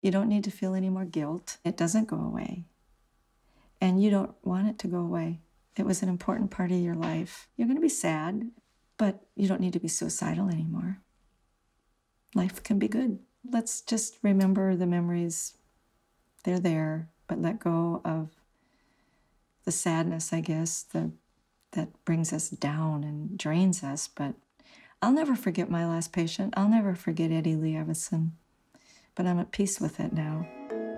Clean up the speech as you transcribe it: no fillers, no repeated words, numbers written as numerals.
You don't need to feel any more guilt. It doesn't go away. And you don't want it to go away. It was an important part of your life. You're going to be sad, but you don't need to be suicidal anymore. Life can be good. Let's just remember the memories. They're there, but let go of the sadness, I guess, that brings us down and drains us. But I'll never forget my last patient. I'll never forget Eddie Lee Evison. But I'm at peace with it now.